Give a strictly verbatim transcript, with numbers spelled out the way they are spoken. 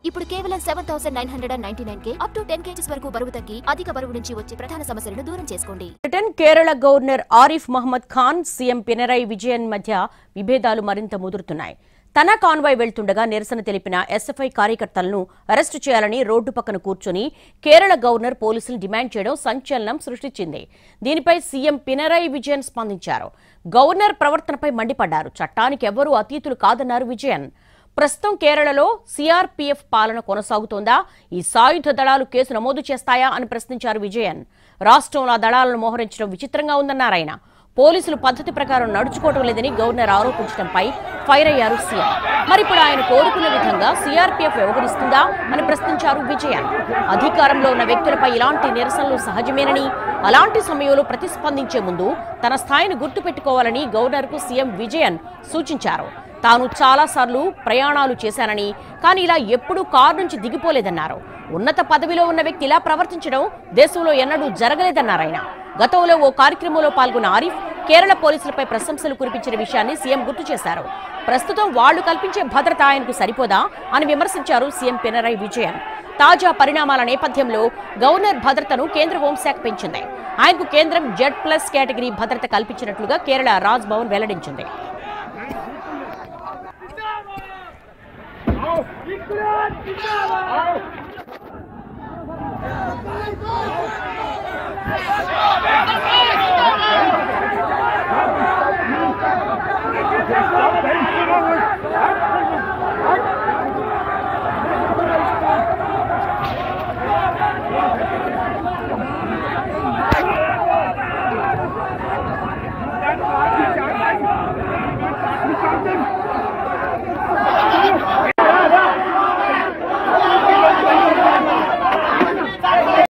ఇప్పుడు కేవలం seven thousand nine hundred and ninety nine కే అప్ టు టెన్ కేజీస్ వరకు బరువు తగ్గి అధిక బరువు నుంచి వచ్చే ప్రధాన సమస్యలను దూరం చేసుకోండి. Britain Kerala governor Arif Mohammad Khan CM Pinarayi Vijayan మధ్య విభేదాలు మరింత ముదురుతున్నాయి. తన కాన్వాయ్ వెళ్తుండగా నిరసన తెలిపిన ఎస్ఎఫ్ఐ కార్యకర్తలను అరెస్టు చేయాలని రోడ్డు పక్కన కూర్చొని కేరళ గవర్నర్ పోలీసులు డిమాండ్ చేయడం సంచలనం సృష్టించింది. దీనిపై సీఎం పినరయి విజయన్ స్పందించారు. గవర్నర్ ప్రవర్తనపై మండిపడ్డారు. చట్టానికి ఎవ్వరూ అతీతులు కాదన్నారు విజయన్. ప్రస్తుతం కేరళలో సీఆర్పీఎఫ్ పాలన కొనసాగుతోందా? ఈ సాయుధ దళాలు కేసు నమోదు చేస్తాయా అని ప్రశ్నించారు విజయన్. రాష్ట్రంలో దళాలను మోహరించడం విచిత్రంగా ఉందన్నారు ఆయన. పోలీసులు పద్ధతి ప్రకారం నడుచుకోవడం లేదని గవర్నర్ ఆరోపించడంపై ఫైర్ అయ్యారు సీఎం. మరిప్పుడు ఆయన కోరుకున్న విధంగా సీఆర్పీఎఫ్ వ్యవహరిస్తుందా అని ప్రశ్నించారు విజయన్. అధికారంలో ఉన్న వ్యక్తులపై ఇలాంటి నిరసనలు సహజమేనని, అలాంటి సమయంలో ప్రతిస్పందించే ముందు తన స్థాయిని గుర్తుపెట్టుకోవాలని గవర్నర్కు సీఎం విజయన్ సూచించారు. తాను చాలాసార్లు ప్రయాణాలు చేశానని, కానీ ఇలా ఎప్పుడూ కారు నుంచి దిగిపోలేదన్నారు. ఉన్నత పదవిలో ఉన్న వ్యక్తి ఇలా ప్రవర్తించడం దేశంలో ఎన్నడూ జరగలేదన్నారు ఆయన. గతంలో ఓ కార్యక్రమంలో పాల్గొన్న ఆరిఫ్ కేరళ పోలీసులపై ప్రశంసలు కురిపించిన విషయాన్ని సీఎం గుర్తు చేశారు. ప్రస్తుతం వాళ్లు కల్పించే భద్రత ఆయనకు సరిపోదా అని విమర్శించారు సీఎం పినరయి విజయన్. తాజా పరిణామాల నేపథ్యంలో గవర్నర్ భద్రతను కేంద్ర హోంశాఖ పెంచింది. ఆయనకు కేంద్రం జెడ్ ప్లస్ కేటగిరీ భద్రత కల్పించినట్లుగా కేరళ రాజ్ భవన్ వెల్లడించింది. Oh!